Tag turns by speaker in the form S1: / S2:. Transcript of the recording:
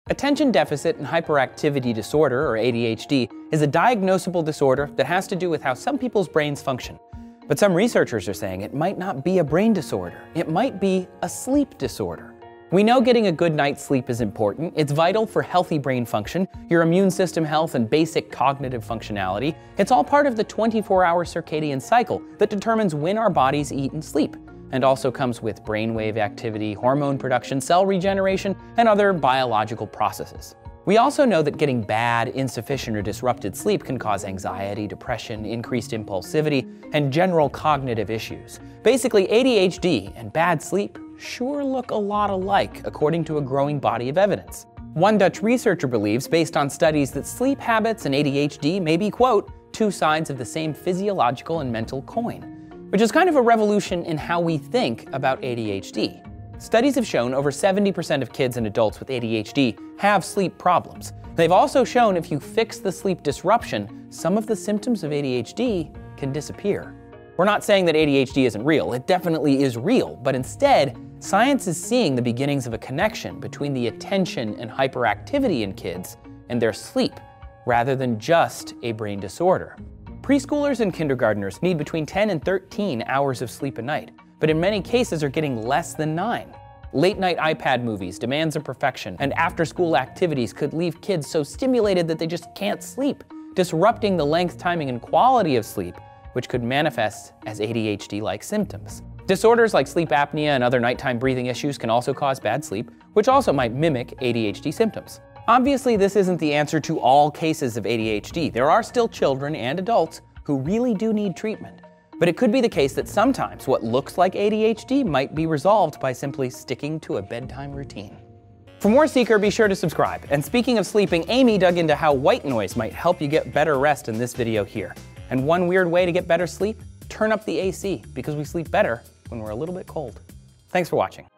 S1: Attention deficit and hyperactivity disorder, or ADHD, is a diagnosable disorder that has to do with how some people's brains function. But some researchers are saying it might not be a brain disorder. It might be a sleep disorder. We know getting a good night's sleep is important. It's vital for healthy brain function, your immune system health, and basic cognitive functionality. It's all part of the 24-hour circadian cycle that determines when our bodies eat and sleep, and also comes with brainwave activity, hormone production, cell regeneration, and other biological processes. We also know that getting bad, insufficient, or disrupted sleep can cause anxiety, depression, increased impulsivity, and general cognitive issues. Basically, ADHD and bad sleep sure look a lot alike, according to a growing body of evidence. One Dutch researcher believes, based on studies, that sleep habits and ADHD may be, quote, two sides of the same physiological and mental coin, which is kind of a revolution in how we think about ADHD. Studies have shown over 70% of kids and adults with ADHD have sleep problems. They've also shown if you fix the sleep disruption, some of the symptoms of ADHD can disappear. We're not saying that ADHD isn't real. It definitely is real, but instead, science is seeing the beginnings of a connection between the attention and hyperactivity in kids and their sleep, rather than just a brain disorder. Preschoolers and kindergartners need between 10 and 13 hours of sleep a night, but in many cases are getting less than 9. Late-night iPad movies, demands of perfection, and after-school activities could leave kids so stimulated that they just can't sleep, disrupting the length, timing, and quality of sleep, which could manifest as ADHD-like symptoms. Disorders like sleep apnea and other nighttime breathing issues can also cause bad sleep, which also might mimic ADHD symptoms. Obviously, this isn't the answer to all cases of ADHD. There are still children and adults who really do need treatment. But it could be the case that sometimes what looks like ADHD might be resolved by simply sticking to a bedtime routine. For more Seeker, be sure to subscribe. And speaking of sleeping, Amy dug into how white noise might help you get better rest in this video here. And one weird way to get better sleep? Turn up the AC, because we sleep better when we're a little bit cold. Thanks for watching.